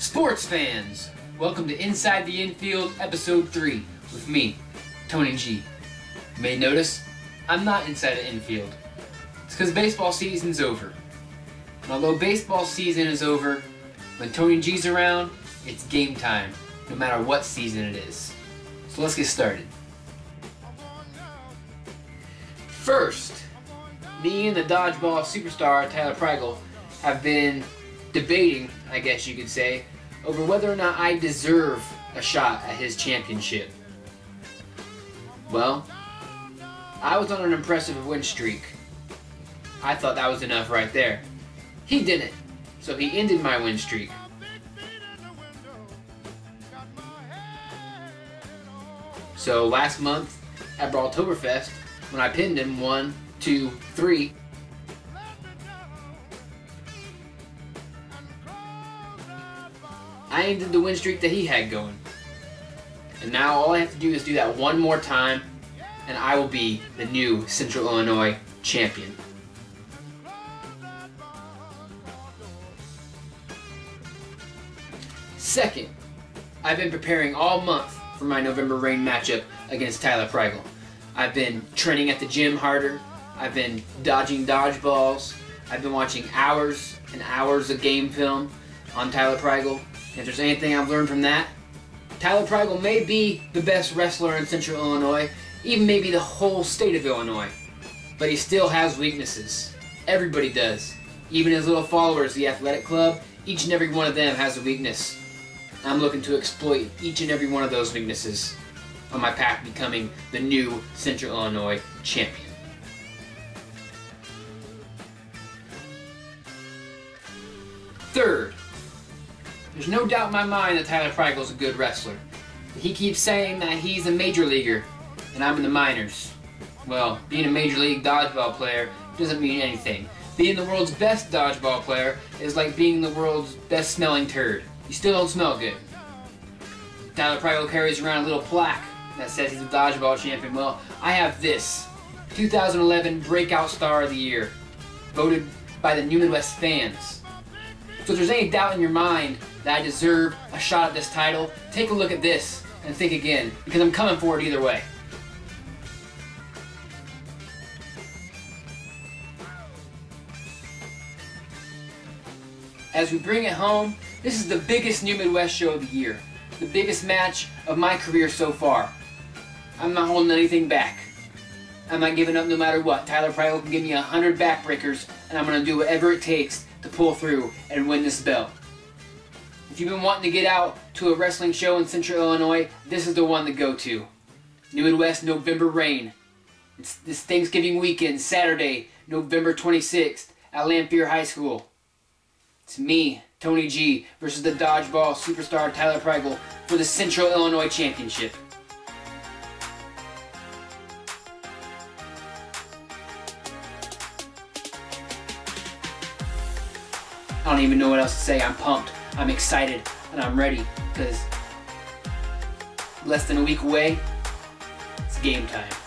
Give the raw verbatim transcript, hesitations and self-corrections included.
Sports fans, welcome to Inside the Infield Episode three with me, Tony G. You may notice, I'm not inside the infield. It's because baseball season's over. And although baseball season is over, when Tony G's around, it's game time, no matter what season it is. So let's get started. First, me and the Dodgeball Superstar, Tyler Priegel, have been debating, I guess you could say, over whether or not I deserve a shot at his championship. Well, I was on an impressive win streak. I thought that was enough right there. He didn't, so he ended my win streak. So last month at Brawltoberfest, when I pinned him one, two, three, I ended the win streak that he had going. And now all I have to do is do that one more time, and I will be the new Central Illinois champion. Second, I've been preparing all month for my November Rain matchup against Tyler Priegel. I've been training at the gym harder. I've been dodging dodgeballs. I've been watching hours and hours of game film on Tyler Priegel. If there's anything I've learned from that, Tyler Priegel may be the best wrestler in Central Illinois, even maybe the whole state of Illinois. But he still has weaknesses. Everybody does. Even his little followers, the athletic club, each and every one of them has a weakness. I'm looking to exploit each and every one of those weaknesses on my path to becoming the new Central Illinois champion. Third, there's no doubt in my mind that Tyler Priegel is a good wrestler. He keeps saying that he's a major leaguer and I'm in the minors. Well, being a major league dodgeball player doesn't mean anything. Being the world's best dodgeball player is like being the world's best smelling turd. You still don't smell good. Tyler Priegel carries around a little plaque that says he's a dodgeball champion. Well, I have this. two thousand eleven Breakout Star of the Year, voted by the New Midwest fans. So if there's any doubt in your mind that I deserve a shot at this title, take a look at this and think again, because I'm coming for it either way. As we bring it home, this is the biggest New Midwest show of the year. The biggest match of my career so far. I'm not holding anything back. I'm not giving up no matter what. Tyler Priegel can give me a hundred backbreakers, and I'm going to do whatever it takes to pull through and win this belt. If you've been wanting to get out to a wrestling show in Central Illinois, this is the one to go to. New Midwest November Rain. It's this Thanksgiving weekend, Saturday, November twenty-sixth, at Lamphere High School. It's me, Tony G, versus the Dodgeball Superstar Tyler Priegel for the Central Illinois Championship. I don't even know what else to say. I'm pumped, I'm excited, and I'm ready, because less than a week away, it's game time.